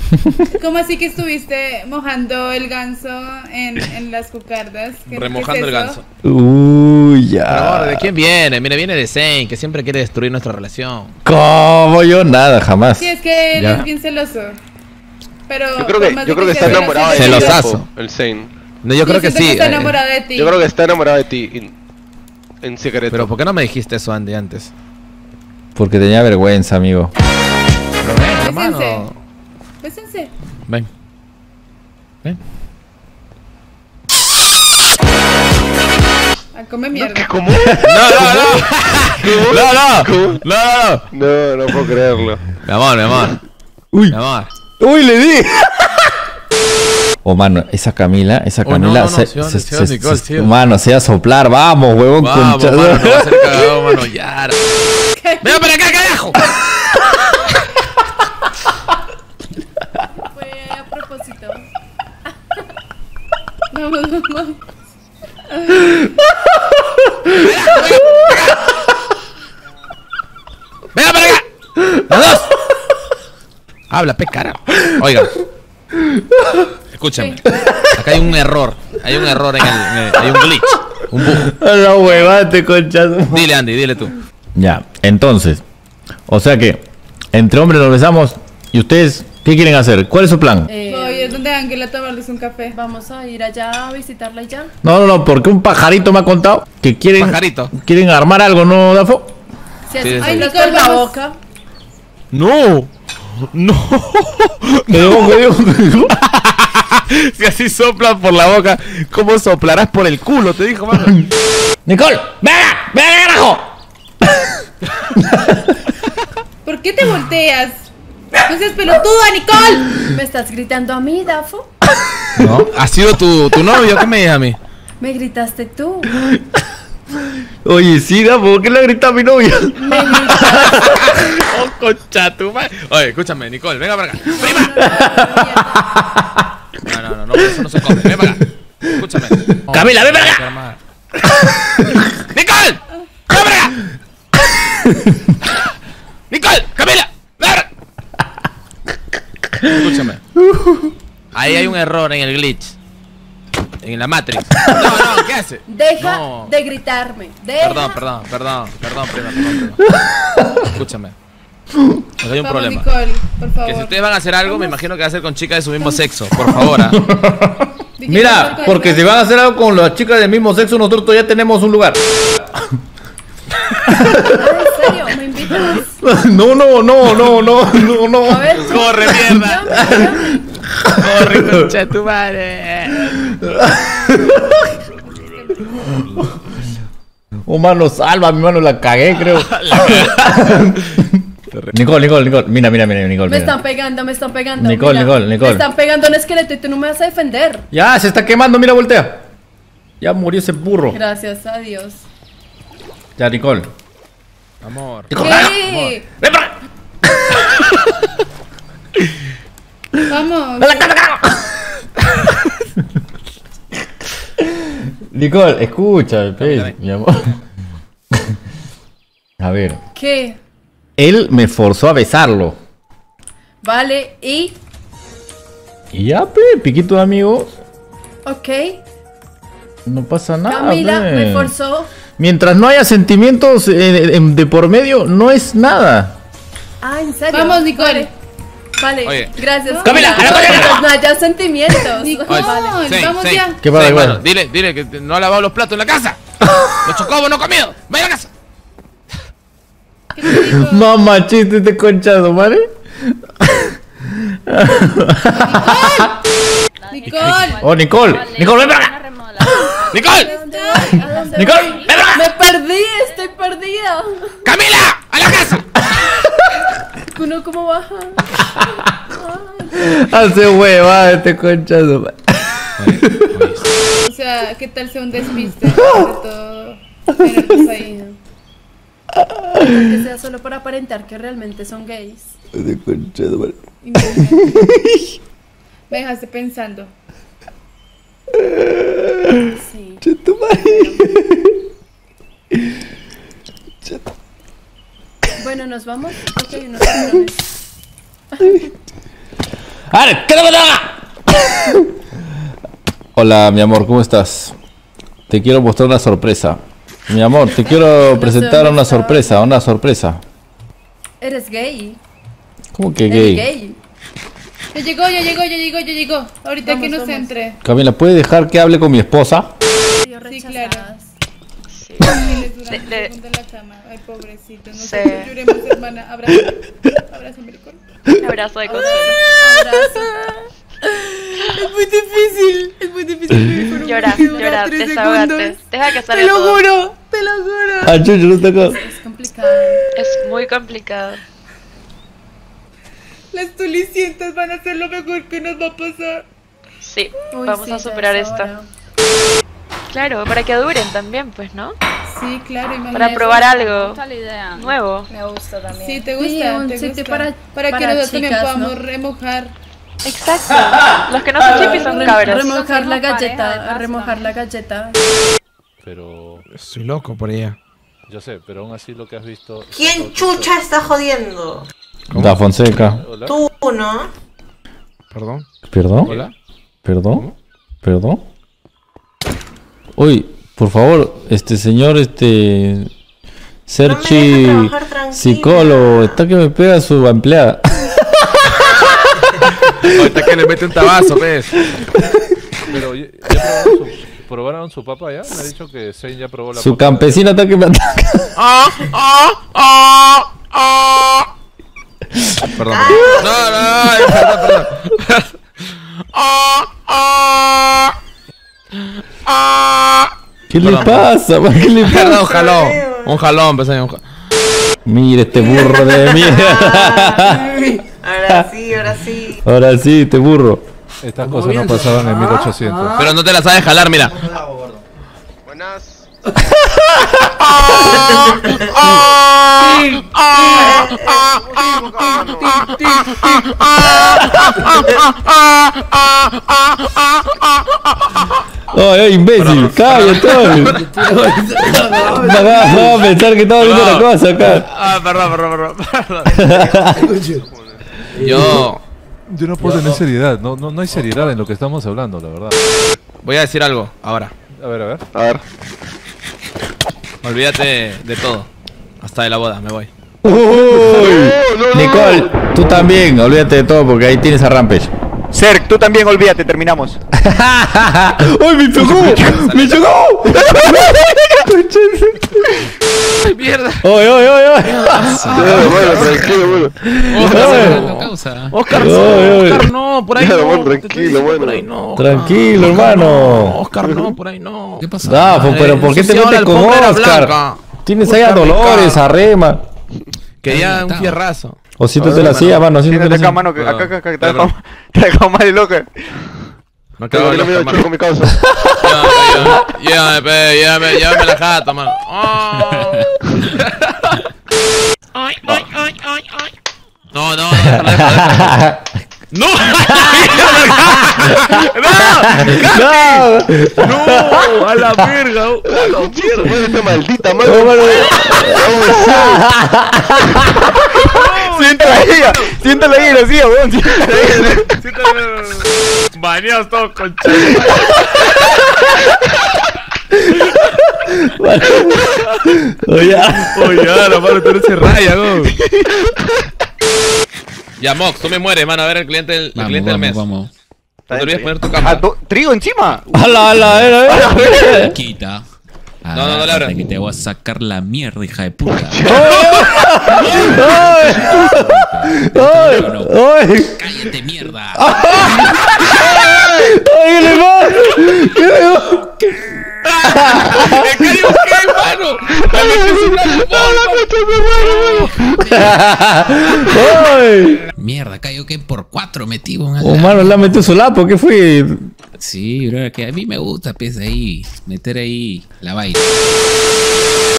¿Cómo así que estuviste mojando el ganso en las cucardas? Remojando el ganso. Uy, ya. Pero, ¿de quién viene? Mira, viene de Zane, que siempre quiere destruir nuestra relación. ¿Cómo? Yo nada, jamás. Sí, es que él Ya. es bien celoso. Pero Yo creo que está enamorado de ti. Celosazo. El Zane. No, yo creo que siento sí. está enamorado de ti. Yo creo que está enamorado de ti. En secreto. Pero ¿por qué no me dijiste eso, Andy, antes? Porque tenía vergüenza, amigo. Pero ven, hermano. Bésense. Ven. Ven. Ah, come mierda. ¿Cómo? No. No puedo creerlo. Mi amor. Uy. Mi amor. Uy, le di. Oh, mano, esa Camila, no, Nicole, sí. Mano, se va a soplar, vamos, huevón. Vamos, concha- mano, no va a ser cagado, mano, ya. ¡Ven para acá, carajo! Fue a propósito. No. ¡Venga para acá! ¡Los dos! Habla, pe cara. Oigan. Escúchame. Acá hay un error. Hay un error hay un glitch. Un bug. A la huevate, concha. Dile, Andy, dile tú. Ya, entonces. O sea que, entre hombres nos besamos. ¿Y ustedes qué quieren hacer? ¿Cuál es su plan? Voy, es donde Ángela a tomarles un café. Vamos a ir allá a visitarla y ya. No, porque un pajarito me ha contado que quieren. Pajarito. Quieren armar algo, ¿no, Dafo? Si Sí, así sí. Ay, soplas Nicole, por la vamos. boca. No. ¿Qué digo? Si así soplas por la boca, ¿cómo soplarás por el culo? Te dijo, mano. Nicole, ven carajo. ¿Por qué te volteas? No seas pelotuda, Nicole. ¿Me estás gritando a mí, Dafo? ¿No? ¿Ha sido tu novio? ¿Qué me dices a mí? Me gritaste tú. Oye, sí, Dafo, ¿por qué le grita a mi novia? Oh, concha tu madre. Oye, escúchame, Nicole, venga para acá. ¡Prima! No, eso no se come. Ven para acá. Escúchame. Camila, ven para acá. ¡Nicole! ¡Ven para acá! ¡Nicole! ¡Camila! ¡Ven para acá! Escúchame. Ahí hay un error en el glitch. En la Matrix. No, ¿qué hace? Deja No. de gritarme. Deja. Perdón, prima. Escúchame. Acá hay un Vamos, problema. Nicole, por favor. Que si ustedes van a hacer algo, me imagino que va a ser con chicas de su mismo sexo. Por favor, ¿ah? Di que Mira, no, porque si van a hacer algo con las chicas del mismo sexo, nosotros todavía tenemos un lugar. ¿En serio? ¿Me invitas? No. A ver, ¡Corre, mierda! llame. ¡Corre, concha de tu madre! Oh, mano, salva, mi mano, la cagué, creo. Nicole, mira, Nicole. Me están pegando. Nicole, mira. Nicole. Me están pegando un esqueleto y tú no me vas a defender. Ya, se está quemando, mira, voltea. Ya murió ese burro. Gracias a Dios. Ya, Nicole. Amor. ¿Qué? ¡Ven para acá! Vamos. Nicole, escucha, pues, mi amor. A ver. ¿Qué? Él me forzó a besarlo. Vale, y... Y ya, pe, piquito de amigos. Ok. No pasa nada. Camila pe. me forzó. Mientras no haya sentimientos de por medio, no es nada. Ah, ¿en serio? Vamos, Nicole. Vale, Oye. gracias. Camila, Mientras no haya sentimientos. Nicole, Sí, vamos sí. ya. ¿Qué pasa, Sí, igual? mano, dile que no ha lavado los platos en la casa. Los chocobos no ha comido. Vaya a la casa. ¿Qué te digo? Mamá, chiste este conchado, ¿vale? Nicole. Oh, Nicole, ven para acá. ¡Nicole! ¿A dónde Nicole, voy? ven para acá. Me perdí, estoy perdida. ¡Camila! ¡A la casa! ¿Uno cómo baja? Hace hueva este conchado. O sea, ¿qué tal sea un despiste? De todo. Tenerlos ahí, ¿no? Que sea solo para aparentar que realmente son gays. Este conchado, ¿vale? Imagínate. Me dejaste pensando. Sí. Bueno, ¿nos vamos? Ok, unos tiburones. ¡Ale! ¡Que no me lo haga! Hola, mi amor, ¿cómo estás? Te quiero mostrar una sorpresa. Mi amor, te quiero presentar una sorpresa. Eres gay. ¿Cómo que Eres gay? gay. Ya llegó. Ahorita Vamos, que nos vamos. entre. Camila, ¿puedes dejar que hable con mi esposa? Yo Sí, rechazas. claro. Sí. Él es durante Le- el segundo de la cama. Ay, pobrecito. No Sí. sé, lloremos, hermana. Abrazo. Abrazo, maricón. Abrazo de consuelo. Abrazo. Es muy difícil. Llora, desahógate. Deja que salga Te lo todo. juro. Ah, Chucho, no está acá. Es complicado. Es muy complicado. Las tulicientas van a ser lo mejor que nos va a pasar. Sí, Uy, vamos sí, a ya superar es esto. hora. Claro, para que duren también, pues, ¿no? Sí, claro, imagínate. Para probar algo La idea. nuevo. Me gusta también. Sí, te Sí, gusta, un te sitio gusta. Para que para nosotros también chicas, podamos ¿no? remojar. Exacto. Los que no son chipis son cabros. Remojar la Somos pareja de galleta. paso Remojar también. la galleta. Pero Estoy loco por ella. yo sé, pero aún así lo que has visto. ¿Quién chucha está jodiendo? Da Fonseca. Hola. Tú, ¿no? Perdón. ¿Perdón? Hola. ¿Perdón? ¿Perdón? Uy, por favor, señor, Serchi, No me deja trabajar tranquila. psicólogo, está que me pega su empleada. Ahorita que le mete un tabazo, ¿ves? Pero ya probaron su papá ya. Me ha dicho que Zane ya probó la Su papa. campesina está que me ataca. Perdón. No, perdón. ¿Qué le pasa? man? ¿Qué le Perdón, pasa? un jalón. Un jalón, pues, un jalón. Mira este burro de mierda. Ahora sí, ahora sí. Ahora sí, este burro. Estas cosas no pasaban en 1800. Pero no te la sabes jalar, mira. Buenas. ¡Ay, imbécil! ¡Cállate! Vamos a pensar que estaba viendo la cosa acá. Ah, perdón. Yo Yo no puedo tener seriedad. No hay seriedad en lo que estamos hablando, la verdad. voy a decir algo ahora. A ver, a ver. A ver. Olvídate de todo. Hasta de la boda, me voy. Uy. Nicole, tú también, olvídate de todo porque ahí tienes a Rampage. Cerc, tú también olvídate, terminamos. ¡Ay, me chocó! ¡Me chocó! ¡Ay, mierda! ¡Oye! Bueno, tranquilo, bueno. Oscar, Ay. Oscar, no, por ahí Claro, no. bueno, te estoy tranquilo, diciendo, bueno. Por ahí no. Tranquilo, hermano. Oscar, no, por ahí no. ¿Qué pasa? Ah, pues, pero ¿por qué te metes con Oscar? Tienes ahí a Dolores, a Rema. Quería un fierrazo. O si tú te la hacías, mano. Si tú te Siéntate la acá, hacías. mano, que acá, te Perdón. dejamos más de loca. No quedó Mira, mira, chulo con mi causa. Llévame la jata, mano. No, déjala. ¡No! ¡No! ¡A la verga! Bueno, esta maldita madre. No, mano. Siéntala ahí, así, weón. Baneados todos con Oye, Oye, ahora, mano, tú eres raya, ¿no? Ya, Mox, tú me mueres, mano. A ver, el cliente del mes. Vamos. No te olvides poner tu cámara. ¿Trigo encima? ala. Quita. No le abras. Que te voy a sacar la mierda, hija de puta. ¡Ay! Cállate, mierda. ¿Qué le pasa? ¡Me cayó qué, mano! ¡Ay! Mierda, cayó que por 4 metido en Oh, mano, le ha metido su lapo. ¿Qué fue? Sí, bro, que a mí me gusta, pues, ahí, meter ahí la vaina.